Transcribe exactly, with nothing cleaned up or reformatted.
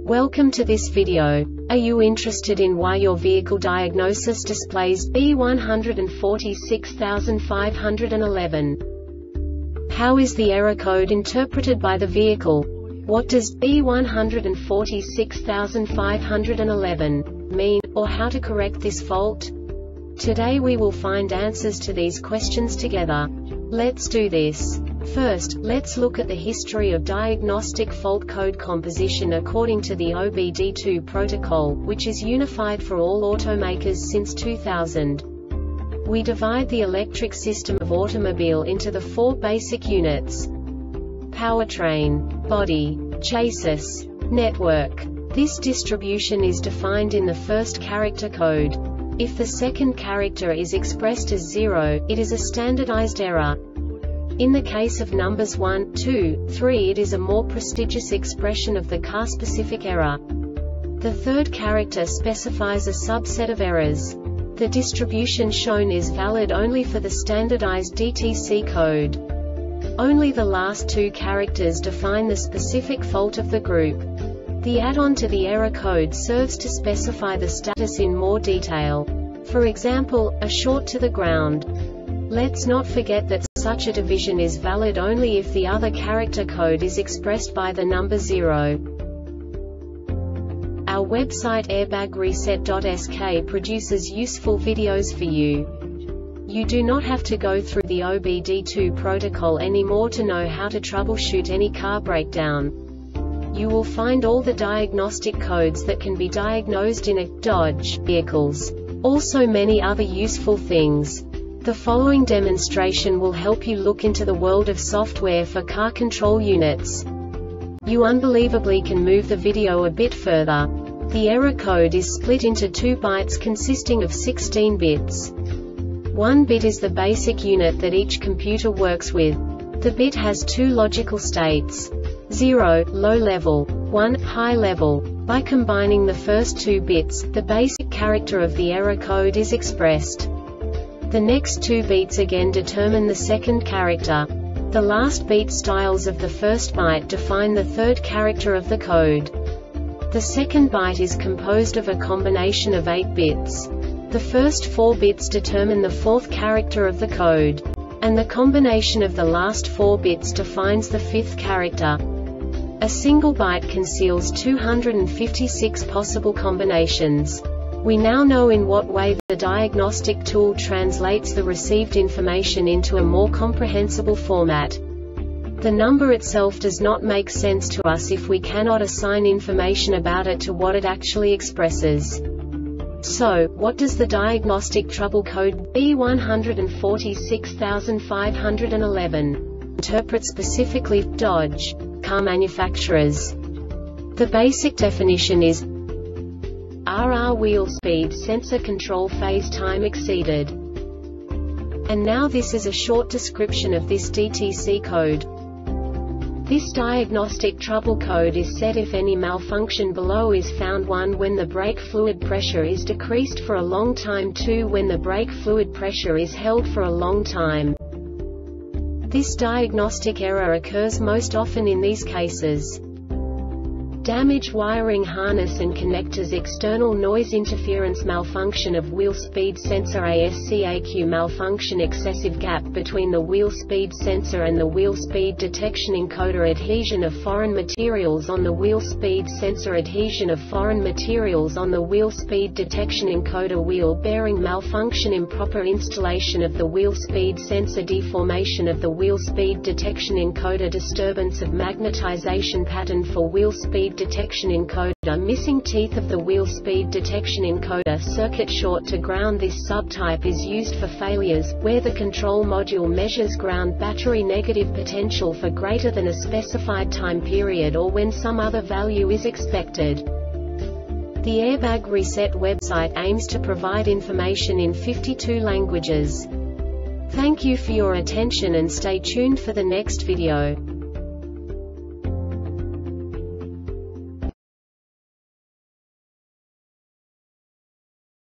Welcome to this video. Are you interested in why your vehicle diagnosis displays B one four six five one one? How is the error code interpreted by the vehicle? What does B one four six five one one mean, or how to correct this fault? Today we will find answers to these questions together. Let's do this. First, let's look at the history of diagnostic fault code composition according to the O B D two protocol, which is unified for all automakers since two thousand. We divide the electric system of automobile into the four basic units: powertrain, body, chassis, network. This distribution is defined in the first character code. If the second character is expressed as zero, it is a standardized error. In the case of numbers one, two, three, it is a more prestigious expression of the car-specific error. The third character specifies a subset of errors. The distribution shown is valid only for the standardized D T C code. Only the last two characters define the specific fault of the group. The add-on to the error code serves to specify the status in more detail. For example, a short to the ground. Let's not forget that such a division is valid only if the other character code is expressed by the number zero. Our website airbag reset dot S K produces useful videos for you. You do not have to go through the O B D two protocol anymore to know how to troubleshoot any car breakdown. You will find all the diagnostic codes that can be diagnosed in a Dodge vehicles. Also many other useful things. The following demonstration will help you look into the world of software for car control units. You unbelievably can move the video a bit further. The error code is split into two bytes consisting of sixteen bits. One bit is the basic unit that each computer works with. The bit has two logical states: zero, low level, one, high level. By combining the first two bits, the basic character of the error code is expressed. The next two beats again determine the second character. The last beat styles of the first byte define the third character of the code. The second byte is composed of a combination of eight bits. The first four bits determine the fourth character of the code. And the combination of the last four bits defines the fifth character. A single byte conceals two hundred fifty-six possible combinations. We now know in what way the diagnostic tool translates the received information into a more comprehensible format. The number itself does not make sense to us if we cannot assign information about it to what it actually expresses. So, what does the diagnostic trouble code B one four six five one one interpret specifically for Dodge car manufacturers? The basic definition is R R wheel speed sensor control phase time exceeded. And now this is a short description of this D T C code. This diagnostic trouble code is set if any malfunction below is found: one when the brake fluid pressure is decreased for a long time, two when the brake fluid pressure is held for a long time. This diagnostic error occurs most often in these cases: damaged wiring harness and connectors, external noise interference, malfunction of wheel speed sensor, A S C A Q malfunction, excessive gap between the wheel speed sensor and the wheel speed detection encoder, adhesion of foreign materials on the wheel speed sensor, adhesion of foreign materials on the wheel speed detection encoder, wheel bearing malfunction, improper installation of the wheel speed sensor, deformation of the wheel speed detection encoder, disturbance of magnetization pattern for wheel speed detection encoder, missing teeth of the wheel speed detection encoder, circuit short to ground. This subtype is used for failures where the control module measures ground battery negative potential for greater than a specified time period, or when some other value is expected. The Airbag Reset website aims to provide information in fifty-two languages. Thank you for your attention and stay tuned for the next video.